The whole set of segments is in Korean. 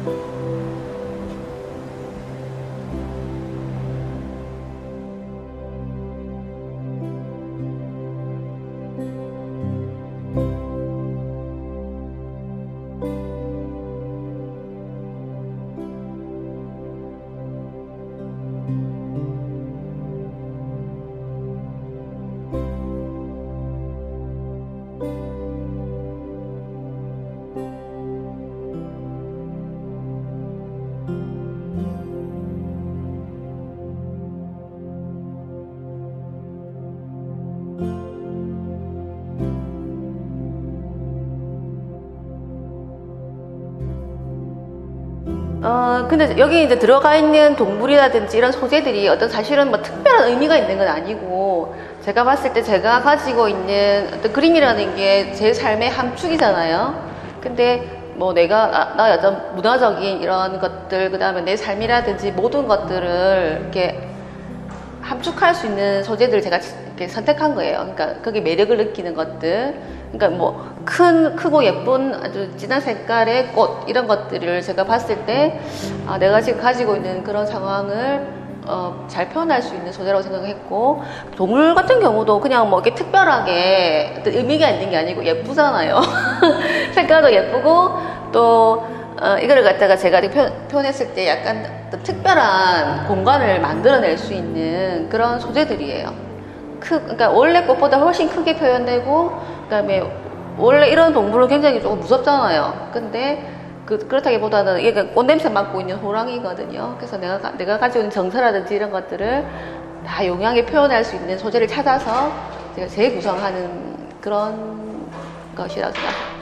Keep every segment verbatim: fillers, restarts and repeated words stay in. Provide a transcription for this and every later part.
어, 근데 여기 이제 들어가 있는 동물이라든지 이런 소재들이 어떤 사실은 뭐 특별한 의미가 있는 건 아니고, 제가 봤을 때 제가 가지고 있는 어떤 그림이라는 게 제 삶의 함축이잖아요. 근데 뭐 내가, 나, 나 어떤 문화적인 이런 것들, 그 다음에 내 삶이라든지 모든 것들을 이렇게 함축할 수 있는 소재들을 제가 이렇게 선택한 거예요. 그러니까 거기 매력을 느끼는 것들, 그러니까 뭐 큰, 크고 예쁜 아주 진한 색깔의 꽃, 이런 것들을 제가 봤을 때, 아, 내가 지금 가지고 있는 그런 상황을 어, 잘 표현할 수 있는 소재라고 생각했고, 동물 같은 경우도 그냥 뭐 이렇게 특별하게 어떤 의미가 있는 게 아니고 예쁘잖아요. 색깔도 예쁘고, 또 어, 이거를 갖다가 제가 표현, 표현했을 때 약간 특별한 공간을 만들어낼 수 있는 그런 소재들이에요. 크, 그러니까 원래 꽃보다 훨씬 크게 표현되고, 그 다음에 원래 이런 동물은 굉장히 조금 무섭잖아요. 근데 그, 그렇다기보다는 얘가 꽃냄새 맡고 있는 호랑이거든요. 그래서 내가, 내가 가지고 있는 정서라든지 이런 것들을 다 용이하게 표현할 수 있는 소재를 찾아서 제가 재구성하는 그런 것이라고 생각합니다.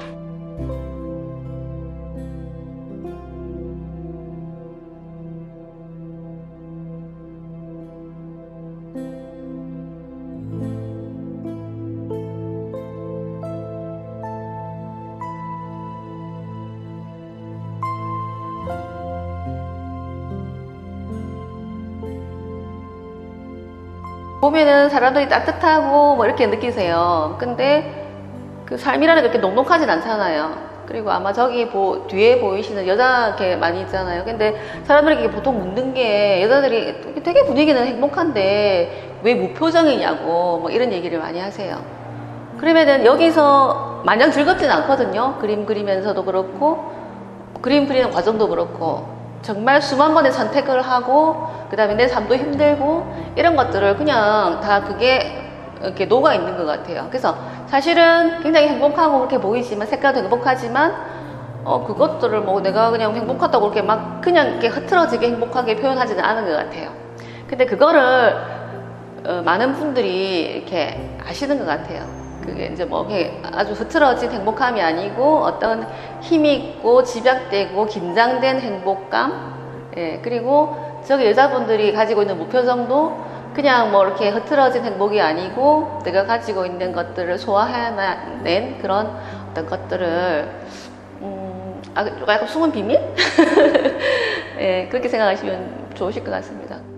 보면은 사람들이 따뜻하고 뭐 이렇게 느끼세요. 근데 그 삶이라는 게 그렇게 녹록하진 않잖아요. 그리고 아마 저기 보, 뒤에 보이시는 여자 이렇게 많이 있잖아요. 근데 사람들이 보통 묻는 게, 여자들이 되게 분위기는 행복한데 왜 무표정이냐고 뭐 이런 얘기를 많이 하세요. 그러면은 여기서 마냥 즐겁진 않거든요. 그림 그리면서도 그렇고, 그림 그리는 과정도 그렇고, 정말 수만 번의 선택을 하고, 그 다음에 내 삶도 힘들고, 이런 것들을 그냥 다 그게 이렇게 녹아 있는 것 같아요. 그래서 사실은 굉장히 행복하고 그렇게 보이지만, 색깔도 행복하지만, 어, 그것들을 뭐 내가 그냥 행복하다고 그렇게 막 그냥 이렇게 흐트러지게 행복하게 표현하지는 않은 것 같아요. 근데 그거를 어, 많은 분들이 이렇게 아시는 것 같아요. 그게 이제 뭐 아주 흐트러진 행복함이 아니고 어떤 힘있고 집약되고 긴장된 행복감, 예, 그리고 저기 여자분들이 가지고 있는 무표정도 그냥 뭐 이렇게 흐트러진 행복이 아니고 내가 가지고 있는 것들을 소화해낸 그런 어떤 것들을 음, 아, 약간 숨은 비밀? 예, 그렇게 생각하시면 좋으실 것 같습니다.